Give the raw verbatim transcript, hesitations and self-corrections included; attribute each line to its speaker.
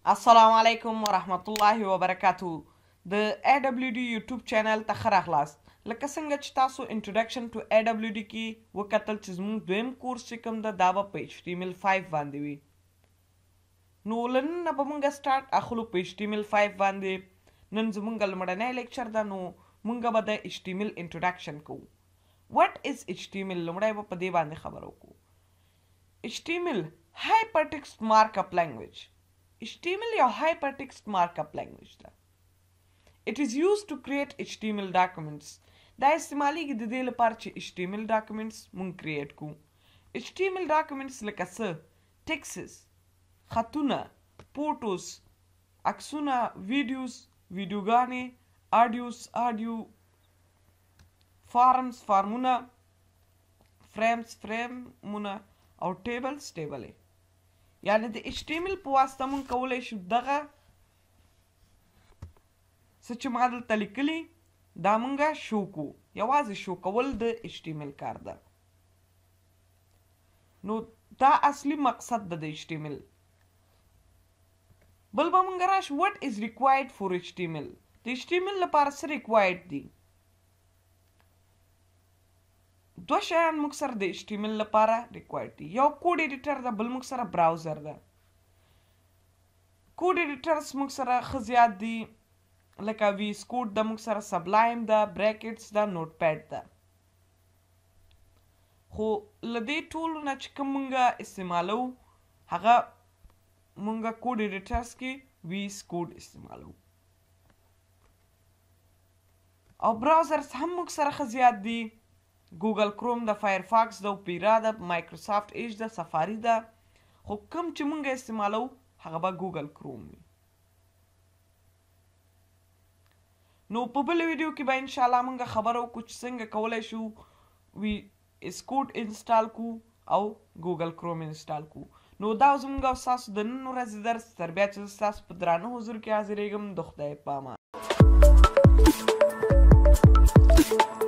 Speaker 1: السلام علیکم ورحمت الله وبرکاتو. د ای ډبلیو ډي یوټیوب چینل ته ښه راغلاست. لکه څنګه چې تاسو انټروډکشن ټو ای ډبلیو ډي کې وکتل چې زموږ دویم کورس چې کوم ده دا به په ایچ ټي ایم ایل فایو باندې وي. نو له نن نه به موږ سټارټ اخلو په ایچ ټي ایم ایل فایو باندې. نن زموږ لومړنی لیکچر ده، نو موږ به د ایچ ټي ایم ایل انټروډکشن کوو. واټ از ایچ ټي ایم ایل؟ لومړی به په دې باندې خبره وکړو. ایچ ټي ایم ایل هایپرټیکسټ مارک اپ لینګویج. ایچ ټي ایم ایل یو hypertext markup language ده. It is used to create ایچ ټي ایم ایل documents. دا استعمالیږي د دې لپاره چې ایچ ټي ایم ایل documents مونږ کریټ کړو. ایچ ټي ایم ایل documents لکه څه ټیکسز، خطونه، فوټوز، عکسونه، ویډیوز، ویډیوګانې، آډیوز، آډیو، فارمز، فارمونه، فریمز، فریمونه او ټیبلز، ټیبلې. یعنی د ایچ ټي ایم ایل په واسطه مونږ کولی شو دغه څه چې ما دلته لیکلي دا مونږه شو کړو. یوازې شو کول د ایچ ټي ایم ایل کار ده. نو دا اصلي مقصد ده د ایچ ټي ایم ایل. بل به مونږ راشو what is required for ایچ ټي ایم ایل. د ایچ ټي ایم ایل لپاره څه ریکوایرډ دي؟ دوه شیان موږ سره د ایچ ټي ایم ایل لپاره ریکوایرډ دي. یو کوډ ایډیټر ده، بل موږ سره براوزر ده. کوډ ایډیټرز موږ سره ښه زیات دي، لکه ویس کوډ ده، موږ سره سبلایم ده، بریکټس ده، نوټ پیډ ده. خو له دې ټولو نه چې کوم موږ استعمالو هغه موږ کوډ ایډیټرز کې ویس کوډ استعمالو. او براوزرز هم موږ سره ښه زیات دي. ګوګل کروم ده، فایرفاکس ده، اوپیرا ده، مایکروسافټ ایج ده، سفاري ده. خو کوم چې مونږ استعمالو هغه به ګوګل کروم وي. نو په بل ویډیو کې به انشاءالله مونږ خبره وکړو چې څنګه کولی شو وي ایس کوډ انسټال کړو او ګوګل کروم انسټال کړو. نو دا زموږ او ستاسو د نن ورځې درس. تر بیا چې زه ستاسو په درانه حضور کې حاضرېږم، د خدای په امان.